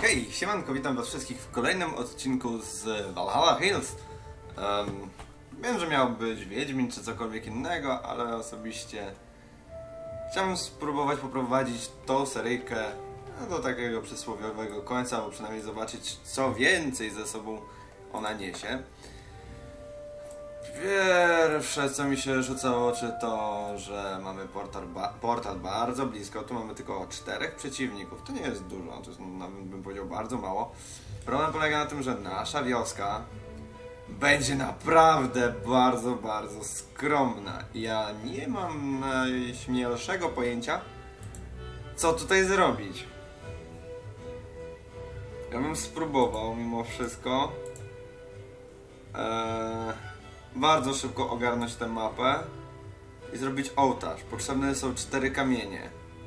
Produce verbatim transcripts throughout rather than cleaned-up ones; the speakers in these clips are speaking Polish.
Hej, siemanko, witam was wszystkich w kolejnym odcinku z Valhalla Hills. Um, wiem, że miał być Wiedźmin czy cokolwiek innego, ale osobiście chciałbym spróbować poprowadzić tą seryjkę do takiego przysłowiowego końca, albo przynajmniej zobaczyć, co więcej ze sobą ona niesie. Pierwsze, co mi się rzuca w oczy, to, że mamy portal, ba portal bardzo blisko. Tu mamy tylko czterech przeciwników. To nie jest dużo, to jest, nawet bym powiedział, bardzo mało. Problem polega na tym, że nasza wioska będzie naprawdę bardzo, bardzo skromna. Ja nie mam najśmielszego pojęcia, co tutaj zrobić. Ja bym spróbował mimo wszystko eee, bardzo szybko ogarnąć tę mapę i zrobić ołtarz. Potrzebne są cztery kamienie.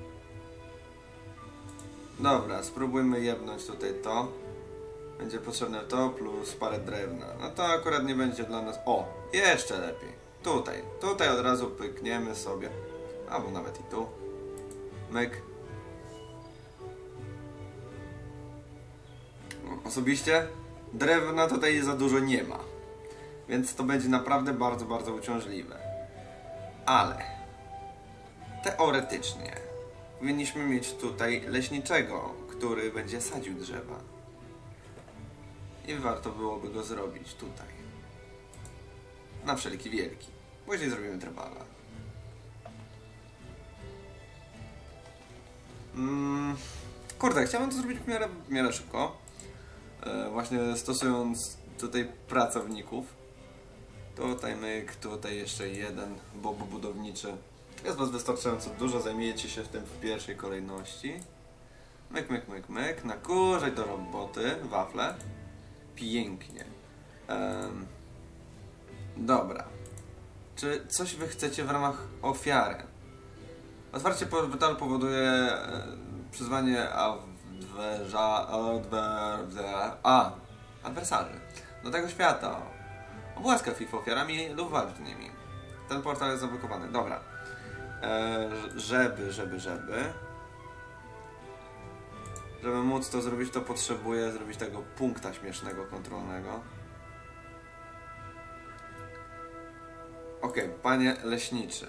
Dobra, spróbujmy jebnąć tutaj to. Będzie potrzebne to plus parę drewna. No to akurat nie będzie dla nas... O! Jeszcze lepiej. Tutaj. Tutaj od razu pykniemy sobie. Albo nawet i tu. Myk. Osobiście drewna tutaj za dużo nie ma. Więc to będzie naprawdę bardzo, bardzo uciążliwe. Ale teoretycznie powinniśmy mieć tutaj leśniczego, który będzie sadził drzewa. I warto byłoby go zrobić tutaj. Na wszelki wielki. Później zrobimy trwala. Mm, kurde, chciałbym to zrobić w miarę, w miarę szybko. E, właśnie stosując tutaj pracowników. Tutaj myk, tutaj jeszcze jeden bob budowniczy. Jest was wystarczająco dużo, zajmiecie się w tym w pierwszej kolejności. Myk, myk, myk, myk. Nakurzaj do roboty, wafle. Pięknie. Um, dobra. Czy coś wy chcecie w ramach ofiary? Otwarcie portalu powoduje e, przyzwanie adwerza, adwer, a, adwersarzy do tego świata. Obłaskaw ich ofiarami lub walcz z nimi. Ten portal jest zablokowany. Dobra. E, żeby, żeby, żeby... Żeby móc to zrobić, to potrzebuję zrobić tego punkta śmiesznego, kontrolnego. Okej, okay, panie leśniczy.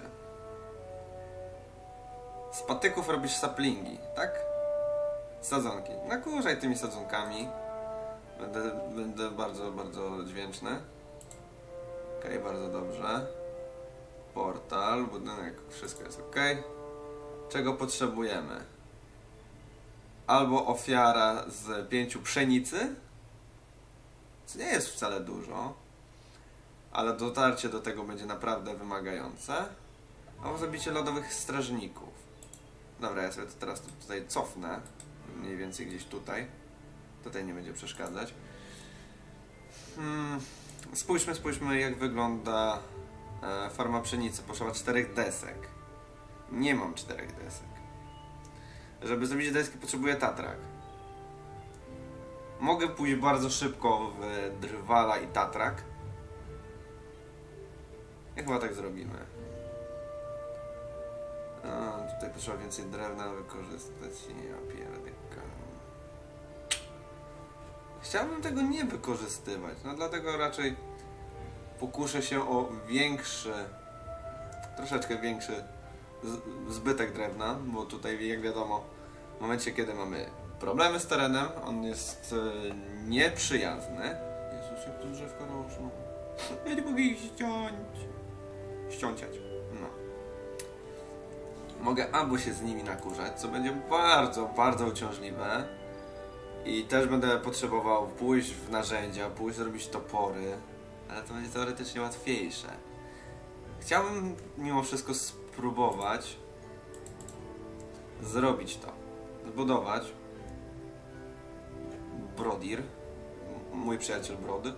Z patyków robisz saplingi, tak? Sadzonki. Nakurzaj tymi sadzonkami. Będę, będę bardzo, bardzo dźwięczny. Okej, okay, bardzo dobrze. Portal, budynek, wszystko jest ok. Czego potrzebujemy? Albo ofiara z pięciu pszenicy, co nie jest wcale dużo, ale dotarcie do tego będzie naprawdę wymagające. Albo zabicie lodowych strażników. Dobra, ja sobie to teraz tutaj cofnę. Mniej więcej gdzieś tutaj. Tutaj nie będzie przeszkadzać. Hmm. Spójrzmy, spójrzmy, jak wygląda e, farma pszenicy. Potrzeba czterech desek. Nie mam czterech desek. Żeby zrobić deski, potrzebuję tatrak. Mogę pójść bardzo szybko w drwala i tatrak. I chyba tak zrobimy. A, tutaj potrzeba więcej drewna wykorzystać. Ja pierdyka. Chciałbym tego nie wykorzystywać, no dlatego raczej pokuszę się o większy, troszeczkę większy zbytek drewna, bo tutaj, jak wiadomo, w momencie, kiedy mamy problemy z terenem, on jest e, nieprzyjazny. Jezus, jak to drzewko roczno. Ja nie mogę ich ściąć. Ściąciać. No. Mogę albo się z nimi nakurzać, co będzie bardzo, bardzo uciążliwe. I też będę potrzebował pójść w narzędzia, pójść zrobić topory, ale to będzie teoretycznie łatwiejsze. Chciałbym mimo wszystko spróbować zrobić to. Zbudować Brodir, mój przyjaciel Brody.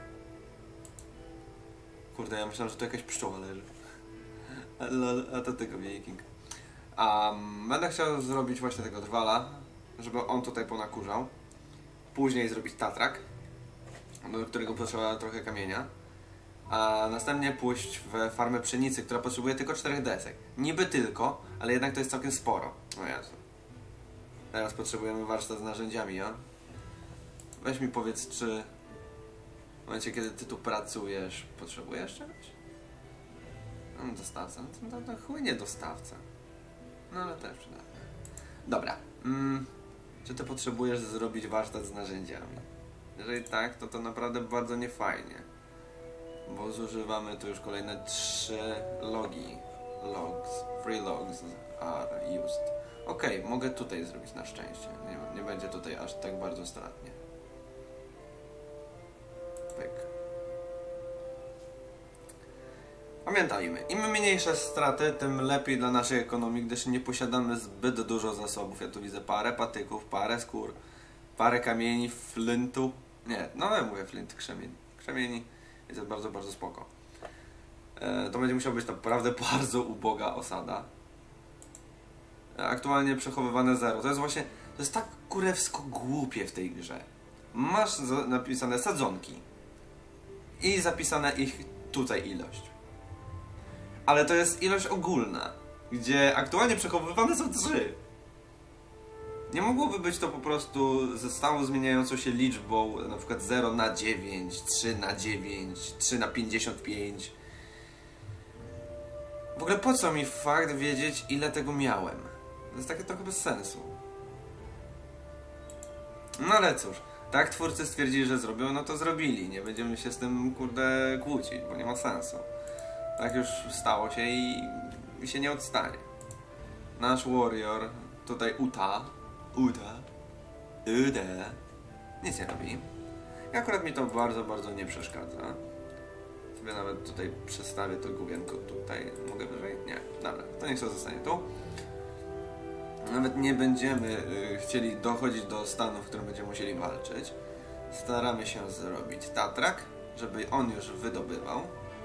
Kurde, ja myślałem, że to jakaś pszczoła leży. A, a to tylko wiking. Um, będę chciał zrobić właśnie tego drwala, żeby on tutaj ponakurzał. Później zrobić tatrak, do którego potrzeba trochę kamienia. A następnie pójść w farmę pszenicy, która potrzebuje tylko czterech desek. Niby tylko, ale jednak to jest całkiem sporo. O Jezu. Teraz potrzebujemy warsztat z narzędziami, ja? weź mi powiedz, czy w momencie, kiedy ty tu pracujesz, potrzebujesz czegoś? No, dostawca, no to, to, to chuj nie dostawca. No ale też przydatne. Dobra. Mm, czy ty potrzebujesz zrobić warsztat z narzędziami? Jeżeli tak, to to naprawdę bardzo niefajnie. Bo zużywamy tu już kolejne trzy logi. Logs. Free logs are used. Okej, okay, mogę tutaj zrobić na szczęście. Nie, nie będzie tutaj aż tak bardzo stratnie. Pyk. Pamiętajmy, im mniejsze straty, tym lepiej dla naszej ekonomii, gdyż nie posiadamy zbyt dużo zasobów. Ja tu widzę parę patyków, parę skór, parę kamieni, flintu. Nie, no ja mówię flint, krzemień. Krzemieni jest bardzo, bardzo spoko. E, to będzie musiała być naprawdę bardzo uboga osada. E, aktualnie przechowywane zero. To jest właśnie, to jest tak kurewsko głupie w tej grze. Masz napisane sadzonki i zapisane ich tutaj ilość. Ale to jest ilość ogólna, gdzie aktualnie przechowywane są trzy. Nie mogłoby być to po prostu ze stałą zmieniającą się liczbą, na przykład zero na dziewięć, trzy na dziewięć, trzy na pięćdziesiąt pięć. W ogóle po co mi fakt wiedzieć, ile tego miałem? To jest takie trochę bez sensu. No ale cóż, tak twórcy stwierdzili, że zrobią, no to zrobili. Nie będziemy się z tym, kurde, kłócić, bo nie ma sensu. Tak już stało się i, i się nie odstanie. Nasz warrior, tutaj Uta, Uta, Uta, nic nie robi. I akurat mi to bardzo, bardzo nie przeszkadza. Sobie nawet tutaj przestawię to główienko tutaj. Mogę wyżej? Nie. Dobra, to niech sobie zostanie tu. Nawet nie będziemy y, chcieli dochodzić do stanu, w którym będziemy musieli walczyć. Staramy się zrobić tatrak, żeby on już wydobywał.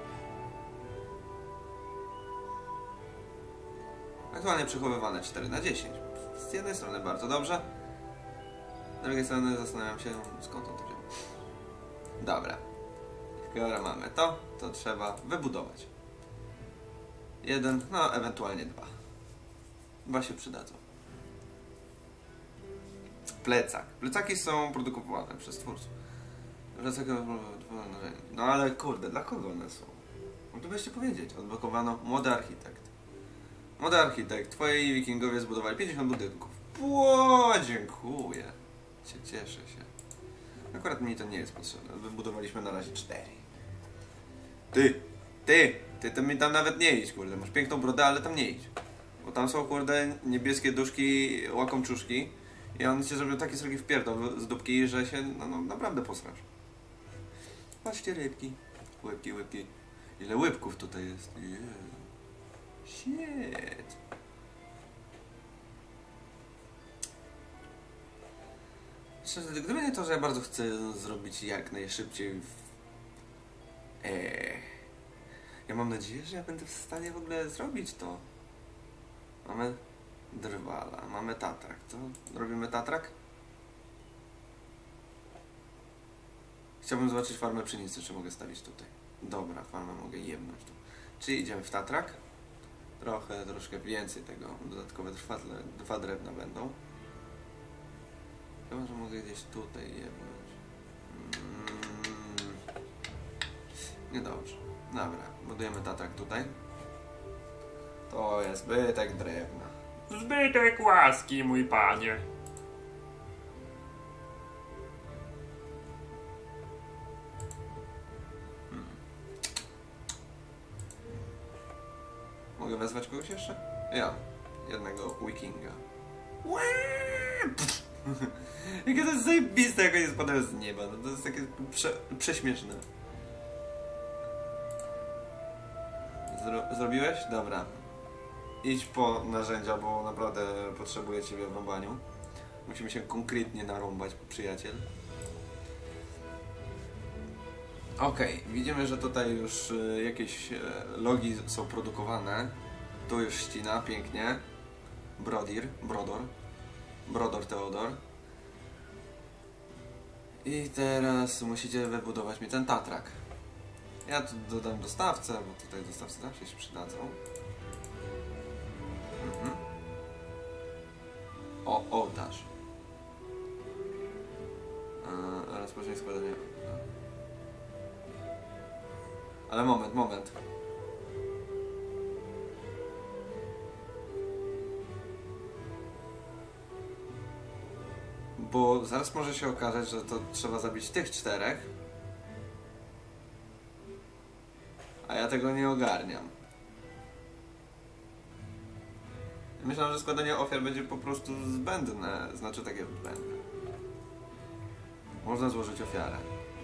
Aktualnie przechowywane cztery na dziesięć. Z jednej strony bardzo dobrze. Z drugiej strony zastanawiam się, skąd on to wziął. Dobra. Skoro mamy to, to trzeba wybudować. Jeden, no ewentualnie dwa. Dwa się przydadzą. Plecak. Plecaki są produkowane przez twórców. Plecak... No ale kurde, dla kogo one są? Mogę byście powiedzieć. Odblokowano młody architekt. Młody architekt. Twoi wikingowie zbudowali pięćdziesiąt budynków. Ło, dziękuję. Cię cieszę się. Akurat mi to nie jest potrzebne. Wybudowaliśmy na razie cztery. Ty! Ty! Ty to mi tam nawet nie idź, kurde. Masz piękną brodę, ale tam nie idź. Bo tam są, kurde, niebieskie duszki, łakomczuszki. I on ci zrobił taki sobie wpierdol z dupki, że się no, no, naprawdę posrasz. Patrzcie rybki. Łybki, łybki. Ile łybków tutaj jest. Yeah. Shit. Gdyby nie to, że ja bardzo chcę zrobić jak najszybciej w... Eee. Ja mam nadzieję, że ja będę w stanie w ogóle zrobić to. Mamy drwala, mamy tatrak. Co? Robimy tatrak? Chciałbym zobaczyć farmę pszenicy, czy mogę stawić tutaj. Dobra, farmę mogę jebnąć tu. Czyli idziemy w tatrak. Trochę, troszkę więcej tego. Dodatkowe dwa, dwa drewna będą. Chyba, że mogę gdzieś tutaj jebnąć. Mm. Niedobrze. Dobra, budujemy tatrak tutaj. To jest zbytek drewna. Zbytek łaski, mój panie. Hmm. Mogę wezwać kogoś jeszcze? Ja. Jednego wikinga. Jakie to jest zajebiste, jak oni spadają z nieba. No to jest takie prze, prześmieszne. Zro, zrobiłeś? Dobra. Idź po narzędzia, bo naprawdę potrzebuję ciebie w rąbaniu. Musimy się konkretnie narąbać, przyjaciel. Okej, okay, widzimy, że tutaj już y, jakieś y, logi są produkowane. Tu już ścina, pięknie. Brodir, Brodor. Brodor Teodor. I teraz musicie wybudować mi ten tatrak. Ja tu dodam dostawcę, bo tutaj dostawcy zawsze się przydadzą. Mhm. O, ołtarz. rozpocznie składanie. No. Ale moment, moment. Bo zaraz może się okazać, że to trzeba zabić tych czterech. A ja tego nie ogarniam. Myślałem, że składanie ofiar będzie po prostu zbędne. Znaczy takie zbędne. Można złożyć ofiarę.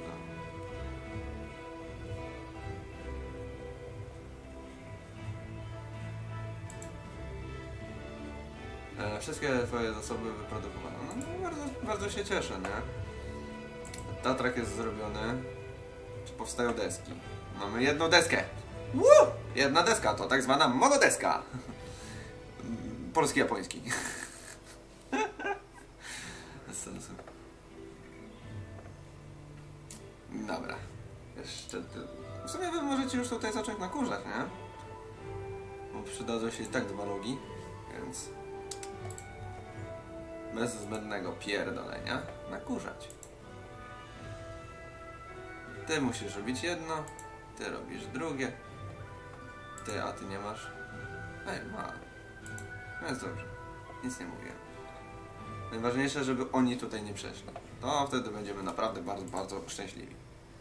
No. E, wszystkie twoje zasoby wyprodukowano. No, no bardzo, bardzo się cieszę, nie? Tatrak jest zrobiony. Czy powstają deski? Mamy jedną deskę. Woo! Jedna deska to tak zwana monodeska. Polski, japoński. Bez sensu. Dobra. Jeszcze... W sumie wy możecie już tutaj zacząć nakurzać, nie? Bo przydadzą się i tak dwa logi, więc... Bez zbędnego pierdolenia nakurzać. Ty musisz robić jedno, ty robisz drugie. Ty, a ty nie masz? Ej, ma. No jest dobrze. Nic nie mówię. Najważniejsze, żeby oni tutaj nie przeszli. To wtedy będziemy naprawdę bardzo, bardzo szczęśliwi.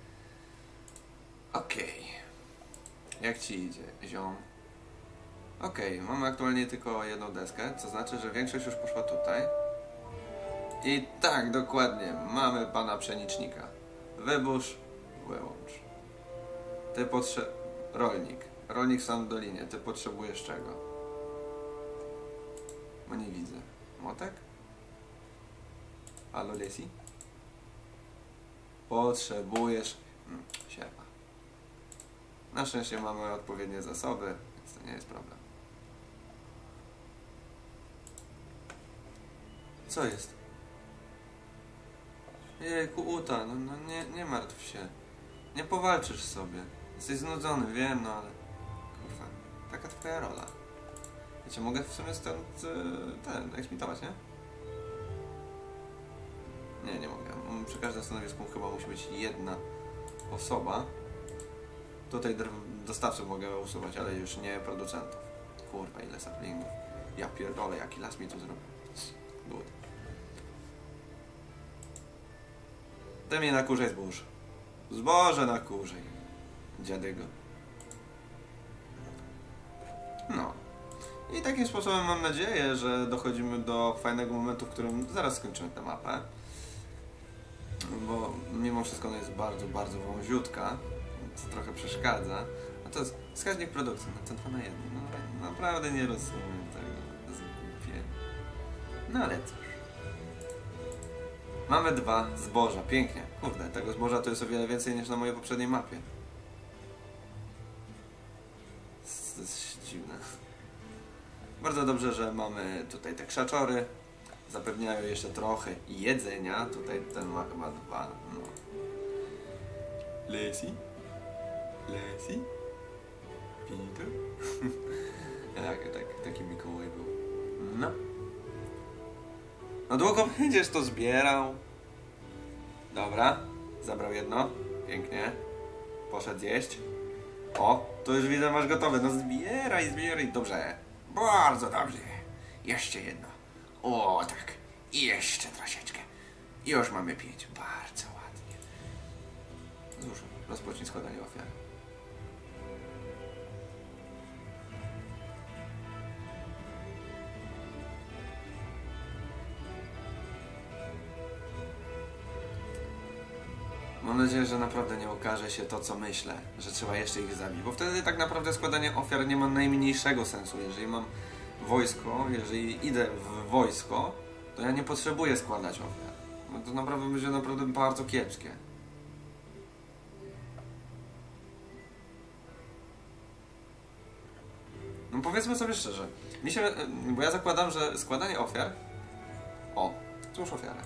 Okej. Okay. Jak ci idzie, ziom? Okej, okay. Mamy aktualnie tylko jedną deskę, co znaczy, że większość już poszła tutaj. I tak, dokładnie. Mamy pana pszenicznika. Wybórz, wyłącz. Ty potrze... Rolnik. Rolnik sam w dolinie. Ty potrzebujesz czego? Bo nie widzę. Motek? Halo, Lesi? Potrzebujesz... Hmm, sierpa. Na szczęście mamy odpowiednie zasoby, więc to nie jest problem. Co jest? Jejku, Uta, no, no nie, nie martw się. Nie powalczysz sobie. Jesteś znudzony, wiem, no ale... Kurwa, taka twoja rola. Wiecie, mogę w sumie stąd ten, eksmitować, nie? Nie, nie mogę. Przy każdym stanowisku chyba musi być jedna osoba. Tutaj dostawców mogę usuwać, ale już nie producentów. Kurwa, ile saplingów. Ja pierdolę, jaki las mi tu zrobił. Good. Ty mnie nakurzaj zbóż. Zboże nakurzaj. Dziadego. No. I takim sposobem mam nadzieję, że dochodzimy do fajnego momentu, w którym zaraz skończymy tę mapę. Bo mimo wszystko ona jest bardzo, bardzo wąziutka, co trochę przeszkadza. A to jest wskaźnik produkcji, no to dwa na jeden. No, naprawdę nie rozumiem tego. To jest głupie. No ale cóż. Mamy dwa zboża, pięknie. Kurde, tego zboża to jest o wiele więcej niż na mojej poprzedniej mapie. To jest dziwne. Bardzo dobrze, że mamy tutaj te krzaczory. Zapewniają jeszcze trochę jedzenia. Tutaj ten ma chyba dwa. No. Lesi? Lesi? Peter? tak, tak, taki Mikołaj był. No. No długo będziesz to zbierał. Dobra. Zabrał jedno. Pięknie. Poszedł zjeść. O, to już widzę, masz gotowe. No zbieraj, zbieraj. Dobrze. Bardzo dobrze. Jeszcze jedno. O, tak. I jeszcze troszeczkę. Już mamy pięć. Bardzo ładnie. Dużo. Rozpocznij składanie ofiar. Mam nadzieję, że naprawdę nie okaże się to, co myślę, że trzeba jeszcze ich zabić, bo wtedy tak naprawdę składanie ofiar nie ma najmniejszego sensu. Jeżeli mam wojsko, jeżeli idę w wojsko, to ja nie potrzebuję składać ofiar. No to naprawdę będzie naprawdę bardzo kiepskie. No powiedzmy sobie szczerze, mi się, bo ja zakładam, że składanie ofiar... O, cóż ofiarę.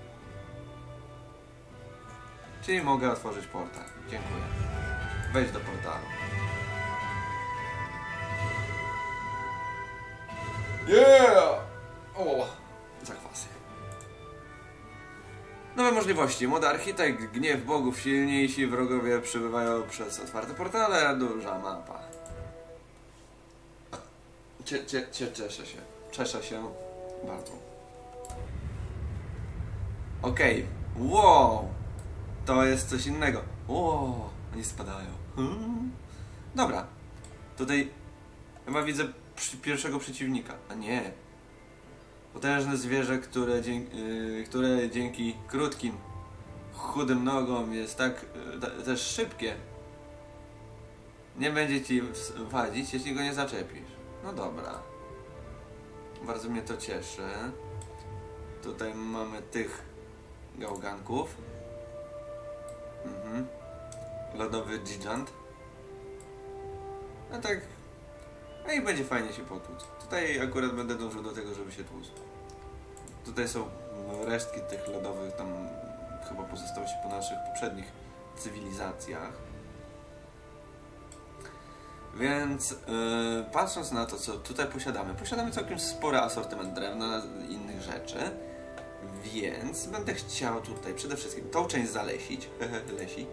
Czyli mogę otworzyć portal. Dziękuję. Wejdź do portalu. Yeah! O, zakwasy. No możliwości. Mod architekt, gniew bogów, silniejsi wrogowie przybywają przez otwarte portale, duża mapa. Cie, cie, cie, cieszę się. Cieszę się bardzo. Okej. Okay. Wow. To jest coś innego. Wow. Oni spadają. Hmm. Dobra. Tutaj chyba widzę przy pierwszego przeciwnika. A nie. Potężne zwierzę, które dzięki, yy, które dzięki krótkim, chudym nogom jest tak yy, też szybkie. Nie będzie ci wadzić, jeśli go nie zaczepisz. No dobra. Bardzo mnie to cieszy. Tutaj mamy tych gałganków. Mhm. Lodowy gigant. A tak... A i będzie fajnie się potłuc. Tutaj akurat będę dążył do tego, żeby się tłuc. Tutaj są resztki tych lodowych, tam chyba pozostałości po naszych poprzednich cywilizacjach. Więc yy, patrząc na to, co tutaj posiadamy, posiadamy całkiem spory asortyment drewna i innych rzeczy, więc będę chciał tutaj przede wszystkim tą część zalesić, lesi,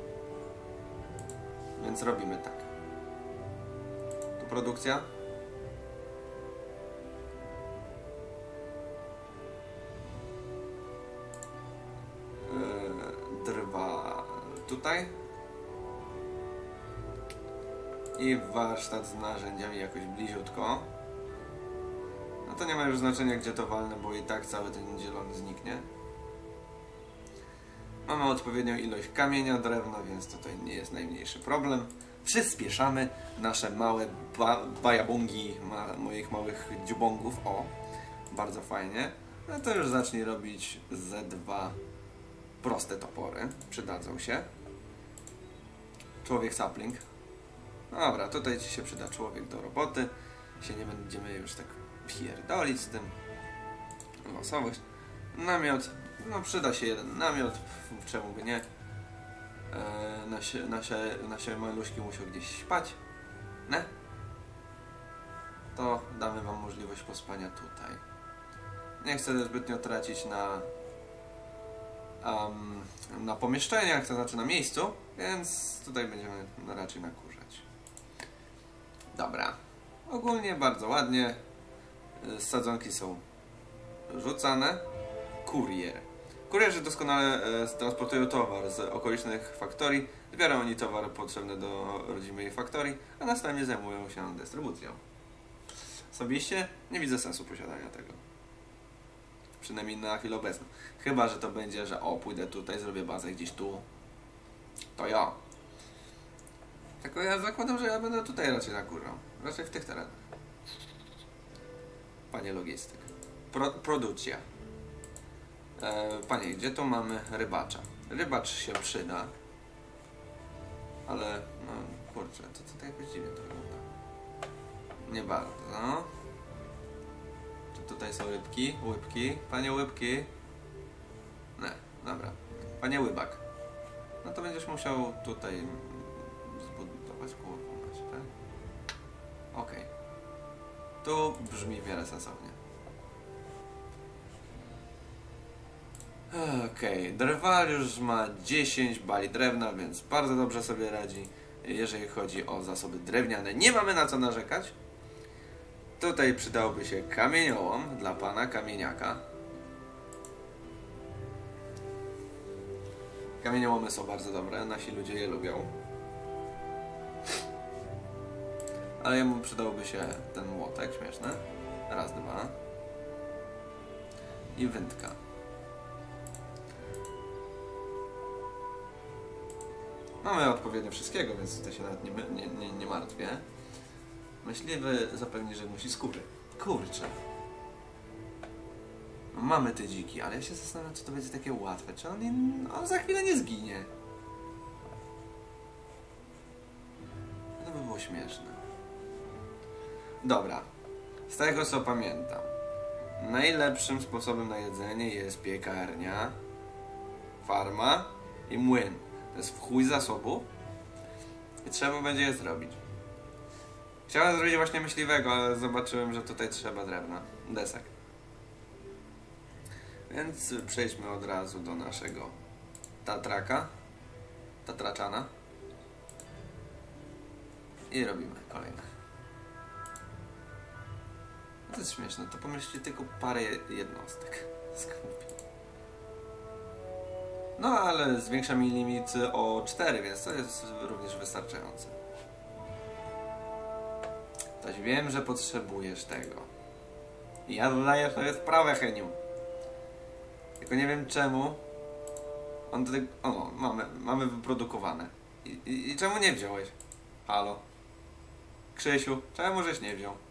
więc robimy tak. Tu produkcja. Yy, drwa tutaj. I warsztat z narzędziami jakoś bliziutko. No to nie ma już znaczenia, gdzie to walnę, bo i tak cały ten zielony zniknie. Mamy odpowiednią ilość kamienia, drewna, więc tutaj nie jest najmniejszy problem. Przyspieszamy nasze małe ba bajabungi, ma moich małych dziubongów. O, bardzo fajnie. No to już zacznij robić ze dwa proste topory. Przydadzą się. Człowiek sapling. Dobra, tutaj ci się przyda człowiek do roboty. Się nie będziemy już tak pierdolić z tym. Losowość. Namiot. No przyda się jeden namiot. Czemu by nie? Eee, nasze, nasze, nasze maluszki muszą gdzieś spać. Ne? To damy wam możliwość pospania tutaj. Nie chcę zbytnio tracić na um, na pomieszczeniach, to znaczy na miejscu, więc tutaj będziemy raczej nakurzać. Dobra. Ogólnie bardzo ładnie. Sadzonki są rzucane. Kurier. Kurierzy doskonale e, transportują towar z okolicznych faktorii. Zbiorą oni towar potrzebny do rodzimej faktorii, a następnie zajmują się dystrybucją. Osobiście nie widzę sensu posiadania tego. Przynajmniej na chwilę obecną. Chyba że to będzie, że o, pójdę tutaj, zrobię bazę gdzieś tu. To ja. Tylko ja zakładam, że ja będę tutaj raczej nakurzał. Raczej w tych terenach. Panie logistyk. Pro, produkcja. E, panie, gdzie tu mamy rybacza? Rybacz się przyda. Ale, no kurczę, to tutaj jakoś dziwnie to wygląda. Nie bardzo. Czy tutaj są rybki? Łybki? Panie łybki? Nie, dobra. Panie łybak. No to będziesz musiał tutaj zbudować kurwą, tak? Okej. Okay. Tu brzmi w miarę sensownie. Okej, okay. Drwal już ma dziesięć bali drewna, więc bardzo dobrze sobie radzi, jeżeli chodzi o zasoby drewniane. Nie mamy na co narzekać. Tutaj przydałby się kamieniołom dla pana kamieniaka. Kamieniołomy są bardzo dobre, nasi ludzie je lubią. Ale jemu przydałby się ten młotek śmieszny. Raz, dwa. I wędka. Mamy odpowiednio wszystkiego, więc tutaj się nawet nie, nie, nie, nie martwię. Myśliwy zapewni, że musi skóry. Kurczę. No, mamy te dziki, ale ja się zastanawiam, czy to będzie takie łatwe. Czy on, nie, on za chwilę nie zginie. To by było śmieszne. Dobra. Z tego co pamiętam, najlepszym sposobem na jedzenie jest piekarnia, farma i młyn. To jest w chuj zasobu i trzeba będzie je zrobić. Chciałem zrobić właśnie myśliwego, ale zobaczyłem, że tutaj trzeba drewna, desek. Więc przejdźmy od razu do naszego Tatraka. Tatraczana. I robimy kolejne. To jest śmieszne, to pomyślcie tylko parę jednostek. No ale zwiększa mi limit o cztery, więc to jest również wystarczające. Toś wiem, że potrzebujesz tego. I ja dodaję sobie sprawę, Heniu. Tylko nie wiem czemu. On tutaj... O, mamy, mamy wyprodukowane. I, i, I czemu nie wziąłeś? Halo? Krzysiu, czemu żeś nie wziął?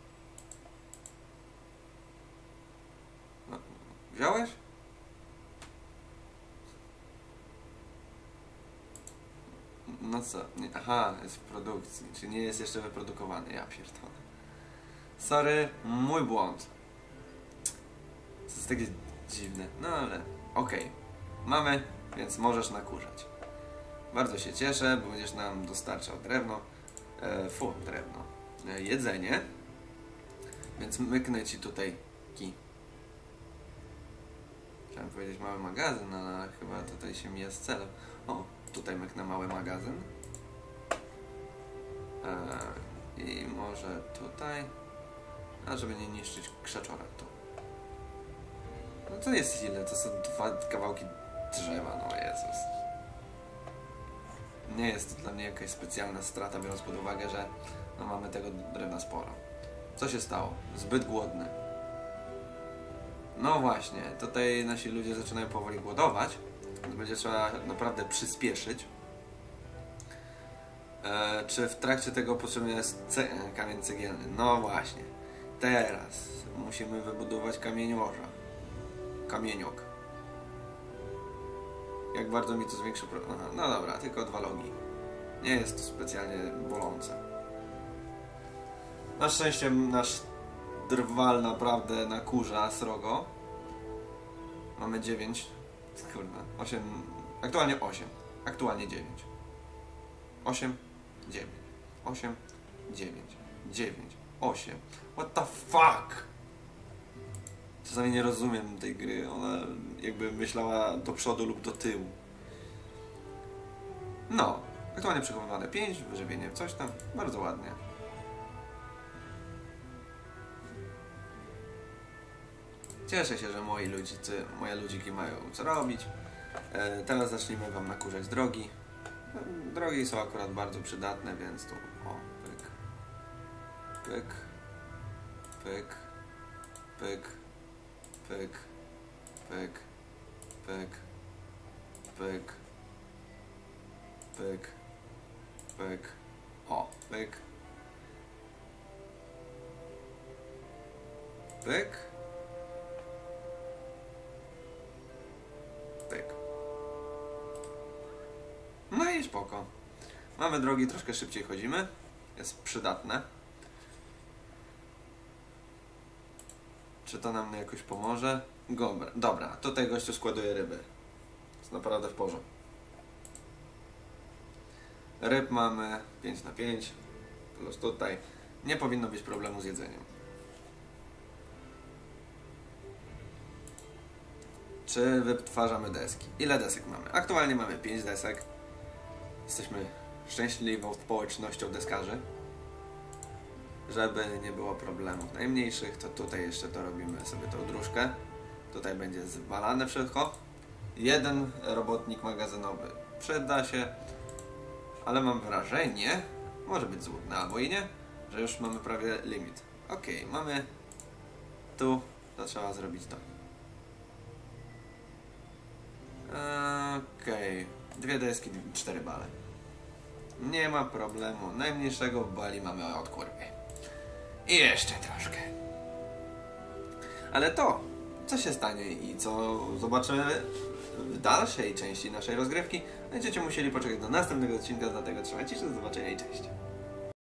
No, wziąłeś? No co? Nie, aha, jest w produkcji, czyli nie jest jeszcze wyprodukowany. Ja pierdolę. Sorry, mój błąd. To jest takie dziwne, no ale okej. Okay. Mamy, więc możesz nakurzać. Bardzo się cieszę, bo będziesz nam dostarczał drewno. E, fu, drewno. E, jedzenie. Więc myknę ci tutaj ki. Chciałem powiedzieć mały magazyn, ale chyba tutaj się mija z celem. O, tutaj myknę mały magazyn. E, I może tutaj. A żeby nie niszczyć krzaczora tu. No to jest ile? To są dwa kawałki drzewa, no Jezus. Nie jest to dla mnie jakaś specjalna strata, biorąc pod uwagę, że no, mamy tego drewna sporo. Co się stało? Zbyt głodny. No właśnie, tutaj nasi ludzie zaczynają powoli głodować, więc będzie trzeba naprawdę przyspieszyć. E, czy w trakcie tego potrzebny jest ce kamień cegielny? No właśnie. Teraz musimy wybudować kamieniorza. Kamieniok. Jak bardzo mi to zwiększy problem. Aha, no dobra, tylko dwa logi. Nie jest to specjalnie bolące. Na szczęście nasz drwal naprawdę nakurza srogo. Mamy dziewięć. Kurde, osiem. Aktualnie osiem. Aktualnie dziewięć. osiem, dziewięć. osiem, dziewięć. dziewięć. osiem. What the fuck? Czasami nie rozumiem tej gry. Ona jakby myślała do przodu lub do tyłu. No. Aktualnie przechowywane pięć, wyżywienie coś tam. Bardzo ładnie. Cieszę się, że moi ludzicy, moje ludziki mają co robić. E, teraz zacznijmy wam nakurzać drogi. E, drogi są akurat bardzo przydatne, więc tu o, pyk, pyk, pyk, pyk, pyk, pyk, pyk, pyk, pyk, pyk, o, pyk, pyk, pyk. No i spoko. Mamy drogi, troszkę szybciej chodzimy. Jest przydatne. Czy to nam jakoś pomoże? Dobra, dobra, tutaj gościu składuje ryby. Jest naprawdę w porządku. Ryb mamy pięć na pięć. Plus tutaj nie powinno być problemu z jedzeniem. Czy wytwarzamy deski? Ile desek mamy? Aktualnie mamy pięć desek. Jesteśmy szczęśliwą społecznością deskarzy. Żeby nie było problemów najmniejszych, to tutaj jeszcze to robimy sobie tą dróżkę. Tutaj będzie zwalane wszystko. Jeden robotnik magazynowy przyda się, ale mam wrażenie, może być złudne albo i nie, że już mamy prawie limit. Ok, mamy tu, to trzeba zrobić to. Okej, okay. Dwie deski, cztery bale. Nie ma problemu, najmniejszego bali mamy od kurwy. I jeszcze troszkę. Ale to, co się stanie i co zobaczymy w dalszej części naszej rozgrywki, będziecie musieli poczekać do następnego odcinka, dlatego trzymajcie się, do zobaczenia i cześć.